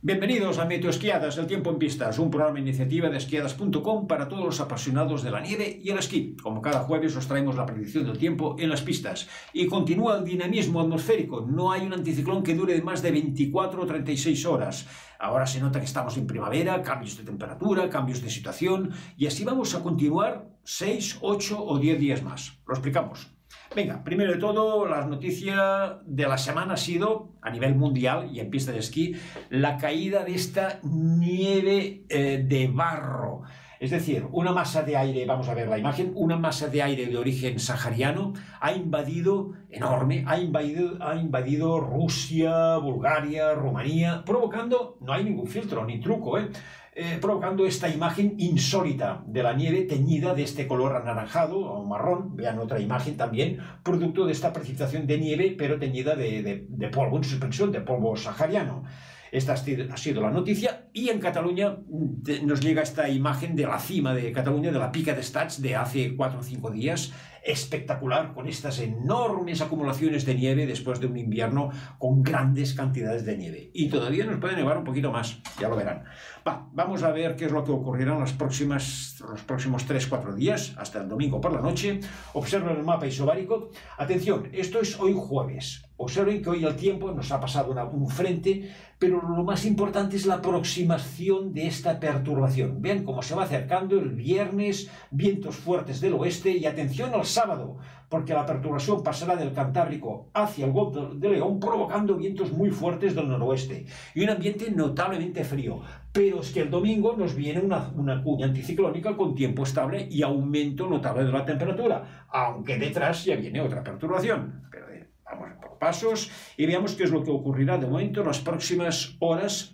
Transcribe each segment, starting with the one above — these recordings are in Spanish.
Bienvenidos a Meteoesquiadas, el tiempo en pistas, un programa iniciativa de esquiadas.com para todos los apasionados de la nieve y el esquí. Como cada jueves os traemos la predicción del tiempo en las pistas. Y continúa el dinamismo atmosférico, no hay un anticiclón que dure más de 24 o 36 horas. Ahora se nota que estamos en primavera, cambios de temperatura, cambios de situación, y así vamos a continuar 6, 8 o 10 días más. Lo explicamos. Venga, primero de todo, la noticia de la semana ha sido, a nivel mundial y en pista de esquí, la caída de esta nieve de barro. Es decir, una masa de aire, vamos a ver la imagen, una masa de aire de origen sahariano ha invadido, enorme, ha invadido Rusia, Bulgaria, Rumanía, provocando, no hay ningún filtro ni truco, provocando esta imagen insólita de la nieve teñida de este color anaranjado o marrón. Vean otra imagen también, producto de esta precipitación de nieve, pero teñida de polvo en suspensión, de polvo sahariano. Esta ha sido la noticia, y en Cataluña nos llega esta imagen de la cima de Cataluña, de la Pica d'Estats de hace 4 o 5 días, espectacular, con estas enormes acumulaciones de nieve después de un invierno con grandes cantidades de nieve. Y todavía nos puede nevar un poquito más, ya lo verán. Vamos a ver qué es lo que ocurrirá en los próximos 3-4 días, hasta el domingo por la noche. Observen el mapa isobárico. Atención, esto es hoy jueves. Observen que hoy el tiempo nos ha pasado un frente, pero lo más importante es la aproximación de esta perturbación. Vean cómo se va acercando el viernes, vientos fuertes del oeste, y atención al sábado, porque la perturbación pasará del Cantábrico hacia el Golfo de León, provocando vientos muy fuertes del noroeste y un ambiente notablemente frío. Pero es que el domingo nos viene una cuña anticiclónica con tiempo estable y aumento notable de la temperatura, aunque detrás ya viene otra perturbación. Pero vamos por pasos y veamos qué es lo que ocurrirá de momento en las próximas horas,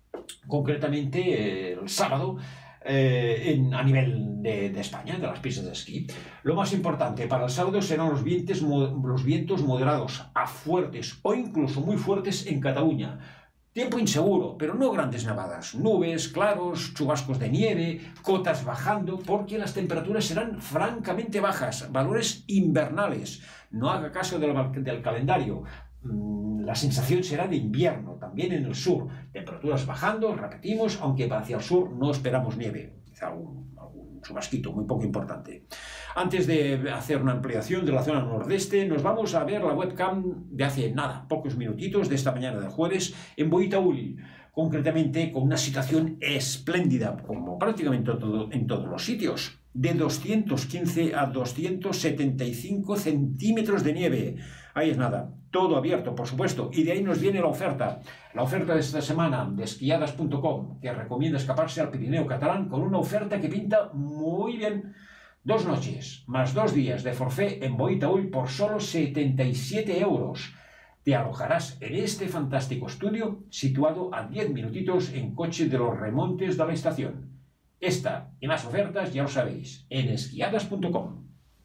concretamente el sábado, a nivel de España, de las pistas de esquí. Lo más importante para el sábado serán los vientos moderados a fuertes o incluso muy fuertes en Cataluña. Tiempo inseguro, pero no grandes nevadas, nubes, claros, chubascos de nieve, cotas bajando, porque las temperaturas serán francamente bajas, valores invernales. No haga caso del calendario. La sensación será de invierno, también en el sur. Temperaturas bajando, repetimos, aunque hacia el sur no esperamos nieve. Quizá algún chubasquito muy poco importante. Antes de hacer una ampliación de la zona nordeste, nos vamos a ver la webcam de hace nada, pocos minutitos de esta mañana de jueves, en Boitaúl, concretamente con una situación espléndida, como prácticamente en todos los sitios, de 215 a 275 centímetros de nieve. Ahí es nada, todo abierto, por supuesto, y de ahí nos viene la oferta de esta semana de esquiadas.com, que recomienda escaparse al Pirineo catalán con una oferta que pinta muy bien. 2 noches más 2 días de forfait en Boitaúl por solo 77 euros. Te alojarás en este fantástico estudio situado a 10 minutitos en coche de los remontes de la estación. Esta y más ofertas ya lo sabéis en esquiadas.com.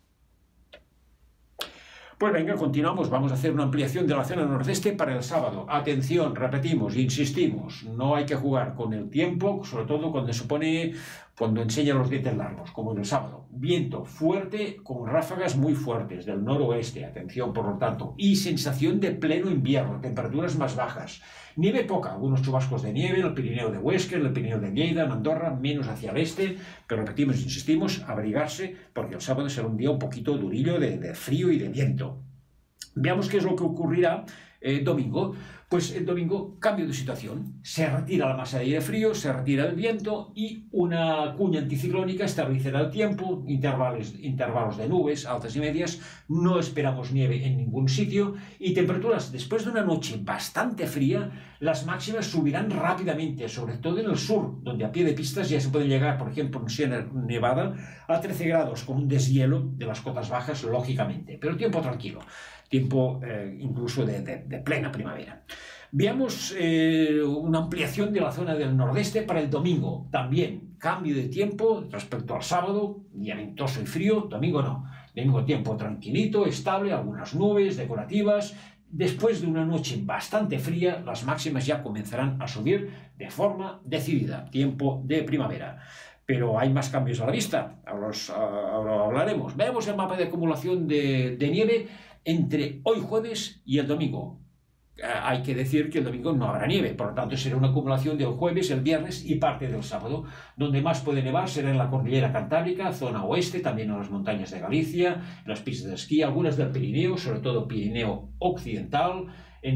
Pues venga, continuamos. Vamos a hacer una ampliación de la zona nordeste para el sábado. Atención, repetimos, insistimos, no hay que jugar con el tiempo, sobre todo cuando enseña los dientes largos, como en el sábado. Viento fuerte con ráfagas muy fuertes del noroeste, atención por lo tanto, y sensación de pleno invierno, temperaturas más bajas. Nieve poca, algunos chubascos de nieve en el Pirineo de Huesca, en el Pirineo de Lleida, en Andorra, menos hacia el este, pero repetimos, insistimos, abrigarse, porque el sábado será un día un poquito durillo de frío y de viento. Veamos qué es lo que ocurrirá domingo. Pues el domingo, cambio de situación. Se retira la masa de aire frío, se retira el viento y una cuña anticiclónica establecerá el tiempo, intervalos de nubes altas y medias. No esperamos nieve en ningún sitio y temperaturas, después de una noche bastante fría, las máximas subirán rápidamente, sobre todo en el sur, donde a pie de pistas ya se puede llegar, por ejemplo, en Sierra Nevada, a 13 grados, con un deshielo de las cotas bajas, lógicamente, pero tiempo tranquilo. Tiempo incluso de plena primavera. Veamos una ampliación de la zona del nordeste para el domingo. También cambio de tiempo respecto al sábado, día ventoso y frío. Domingo no. Domingo tiempo tranquilito, estable, algunas nubes decorativas. Después de una noche bastante fría, las máximas ya comenzarán a subir de forma decidida. Tiempo de primavera. Pero hay más cambios a la vista. Ahora hablaremos. Veamos el mapa de acumulación de nieve entre hoy jueves y el domingo. hay que decir que el domingo no habrá nieve, por lo tanto será una acumulación del jueves, el viernes y parte del sábado. Donde más puede nevar será en la cordillera Cantábrica, zona oeste, también en las montañas de Galicia, en las pistas de esquí, algunas del Pirineo, sobre todo Pirineo occidental,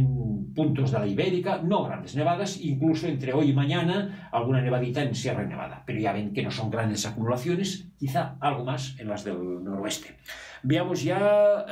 en puntos de la Ibérica, no grandes nevadas, incluso entre hoy y mañana alguna nevadita en Sierra Nevada, pero ya ven que no son grandes acumulaciones, quizá algo más en las del noroeste. Veamos ya,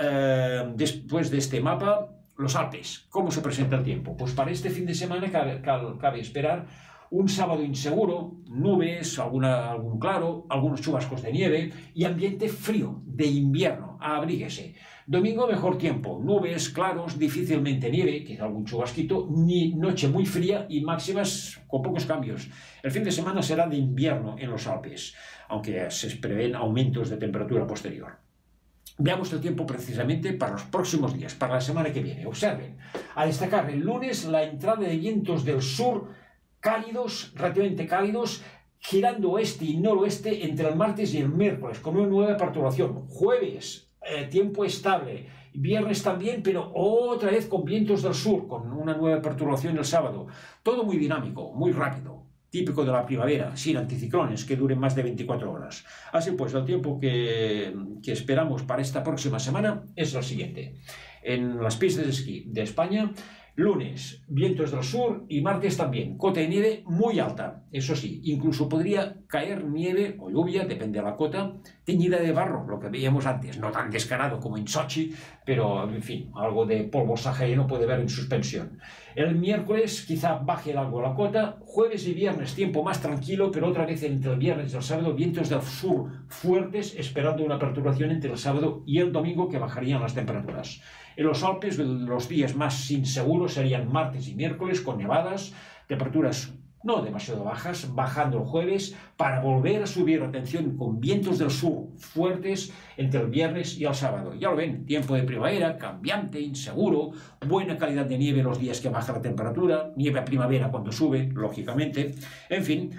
después de este mapa, los Alpes. ¿Cómo se presenta el tiempo? Pues para este fin de semana cabe esperar un sábado inseguro, nubes, algún claro, algunos chubascos de nieve y ambiente frío, de invierno, abríguese. Domingo mejor tiempo, nubes, claros, difícilmente nieve, quizá algún chubasquito, ni noche muy fría y máximas con pocos cambios. El fin de semana será de invierno en los Alpes, aunque se prevén aumentos de temperatura posterior. Veamos el tiempo precisamente para los próximos días, para la semana que viene. Observen, a destacar el lunes la entrada de vientos del sur cálidos, relativamente cálidos, girando oeste y noroeste entre el martes y el miércoles, con una nueva perturbación. Jueves, tiempo estable. Viernes también, pero otra vez con vientos del sur, con una nueva perturbación el sábado. Todo muy dinámico, muy rápido. Típico de la primavera, sin anticiclones que duren más de 24 horas. Así pues, el tiempo que esperamos para esta próxima semana es el siguiente. En las pistas de esquí de España, lunes, vientos del sur y martes también, cota de nieve muy alta. Eso sí, incluso podría caer nieve o lluvia, depende de la cota, teñida de barro, lo que veíamos antes, no tan descarado como en Sochi, pero en fin, algo de polvo sahariano puede haber en suspensión. El miércoles quizá baje algo la cota, jueves y viernes tiempo más tranquilo, pero otra vez entre el viernes y el sábado vientos del sur fuertes, esperando una perturbación entre el sábado y el domingo que bajarían las temperaturas. En los Alpes los días más inseguros serían martes y miércoles con nevadas, temperaturas no demasiado bajas, bajando el jueves para volver a subir, atención, con vientos del sur fuertes entre el viernes y el sábado. Ya lo ven, tiempo de primavera, cambiante, inseguro, buena calidad de nieve los días que baja la temperatura, nieve a primavera cuando sube, lógicamente, en fin.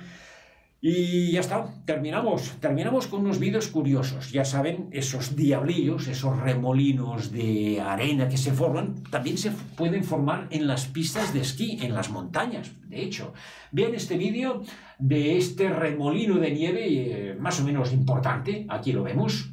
Y ya está, terminamos con unos vídeos curiosos. Ya saben, esos diablillos, esos remolinos de arena que se forman, también se pueden formar en las pistas de esquí, en las montañas, de hecho. Vean este vídeo de este remolino de nieve, más o menos importante, aquí lo vemos,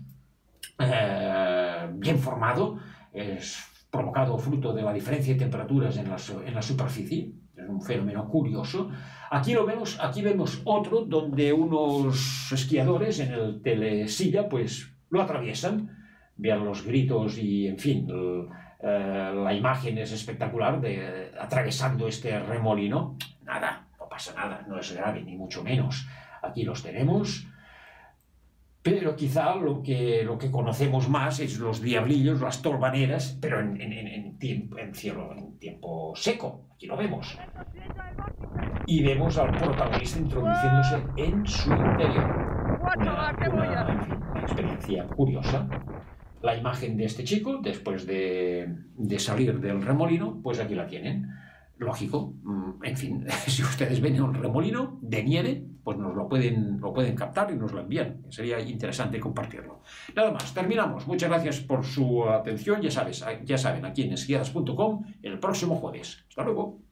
bien formado, es provocado fruto de la diferencia de temperaturas en la superficie. Es un fenómeno curioso. Aquí vemos otro donde unos esquiadores en el telesilla pues lo atraviesan. Vean los gritos y, en fin, la imagen es espectacular de atravesando este remolino. Nada, no pasa nada, no es grave, ni mucho menos. Aquí los tenemos. Pero quizá lo que conocemos más es los diablillos, las tolvaneras, pero en tiempo seco. Aquí lo vemos. Y vemos al protagonista introduciéndose en su interior. Una experiencia curiosa. La imagen de este chico, después de salir del remolino, pues aquí la tienen. Lógico, en fin, si ustedes ven un remolino de nieve, pues nos lo pueden captar y nos lo envían. Sería interesante compartirlo. Nada más, terminamos. Muchas gracias por su atención. Ya saben, aquí en esquiadas.com el próximo jueves. Hasta luego.